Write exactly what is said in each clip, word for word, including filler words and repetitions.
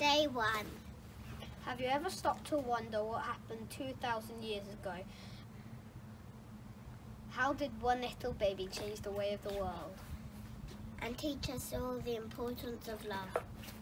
Day one. Have you ever stopped to wonder what happened two thousand years ago? How did one little baby change the way of the world? And teach us all the importance of love.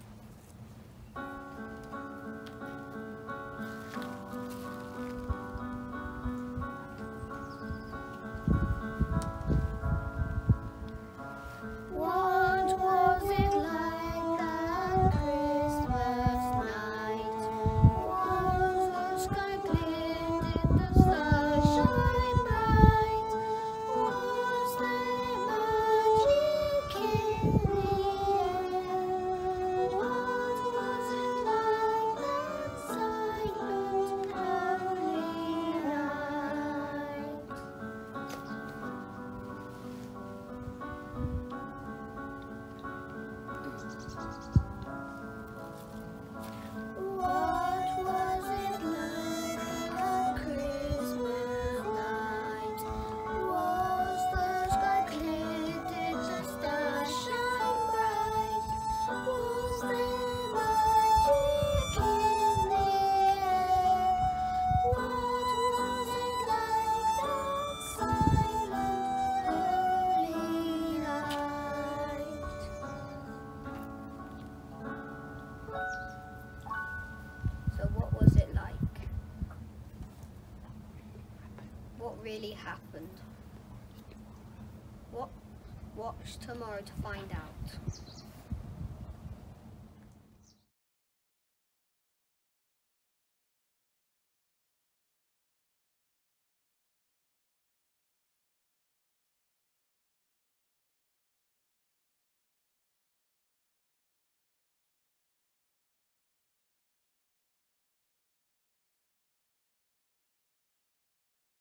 What was it like that Christmas night? Was the sky clear? Did the stars shine bright? Was there magic in the air? What was it like that silent, lonely night? What was it like that Christmas night? Was the sky clear? Did the stars shine bright? Was there magic in the air? What was it like that silent, lonely night? So what was it like? What really happened? What? Watch tomorrow to find out.